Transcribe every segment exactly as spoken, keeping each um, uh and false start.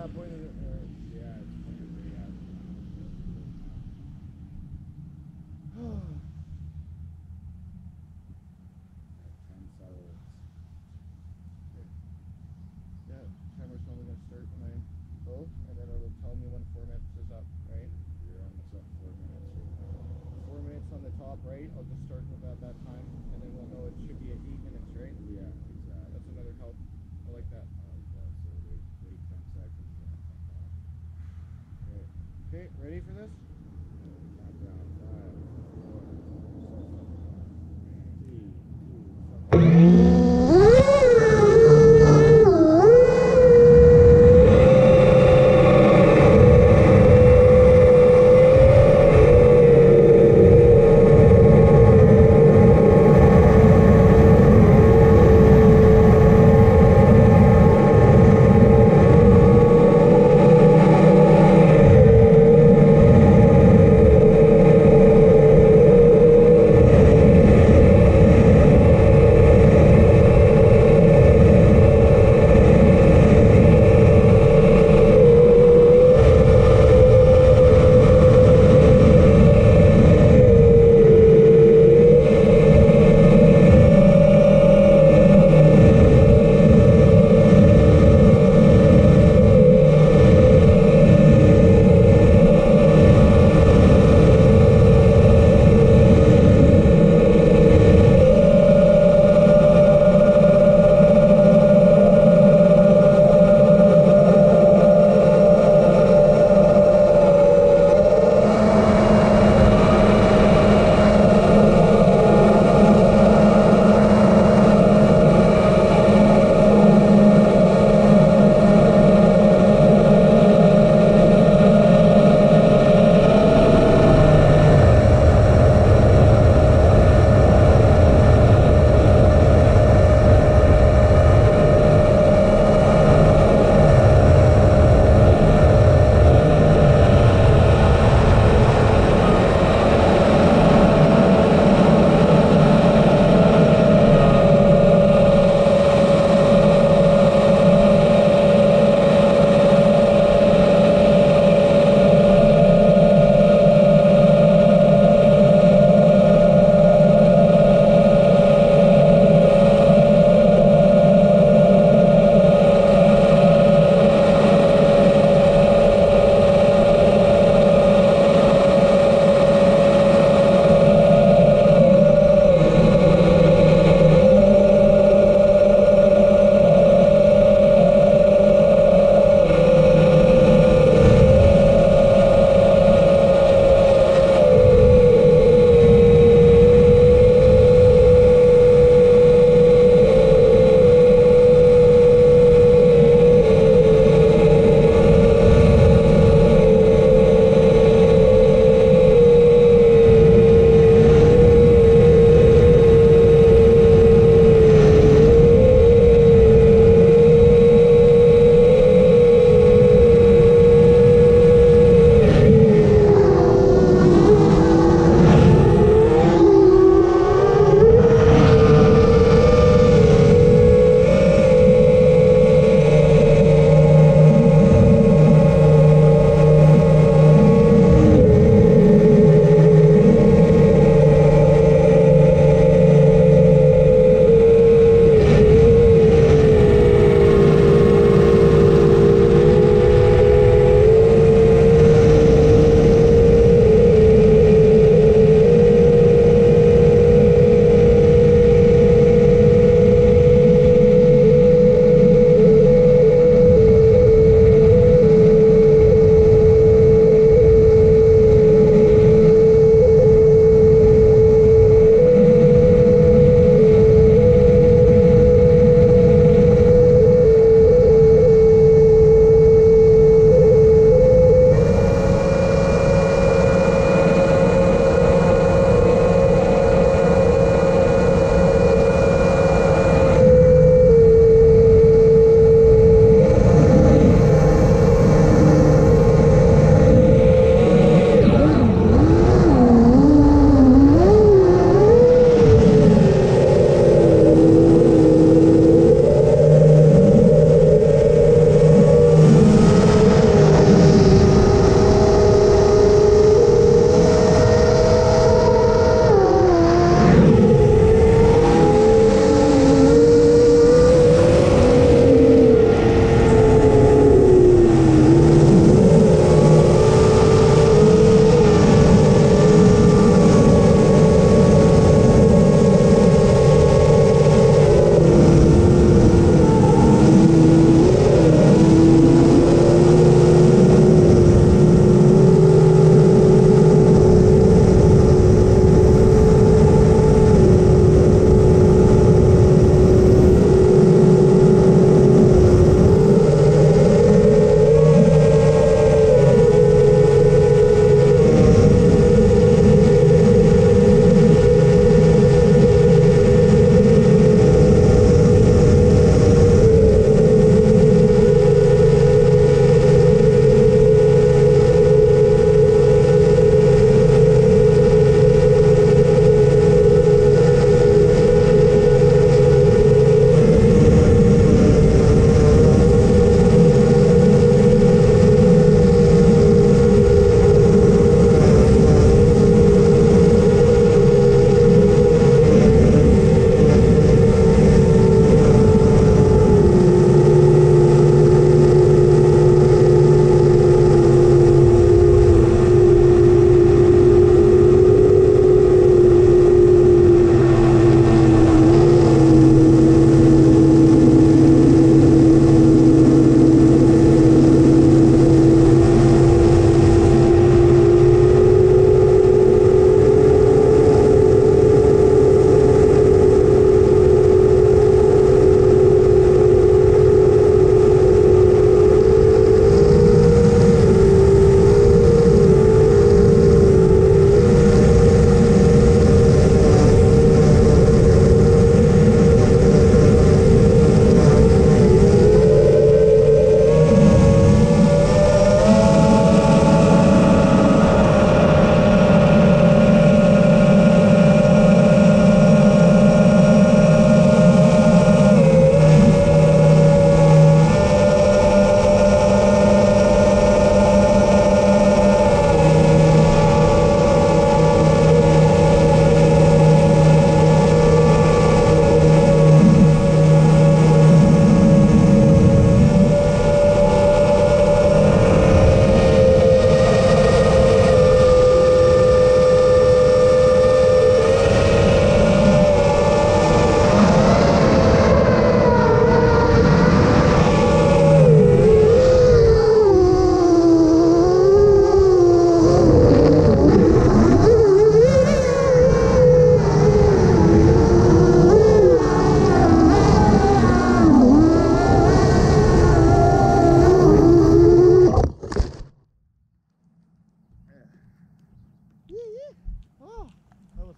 Yeah, point it. Uh, Yeah, it's pointed right at me. ten settles. Yeah, timer's only gonna start when I go, and then it'll tell me when four minutes is up, right? You're almost up four minutes right now. Four minutes on the top right, I'll just start with that, that time, and then we'll know it should be at eight minutes, right? Yeah, exactly. That's another help. I like that. I like that. So wait, wait ten seconds and then come back. Okay, okay, ready for this? Countdown. Five, four, three, two,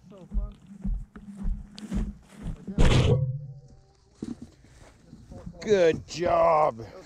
so fun. Again, Good job.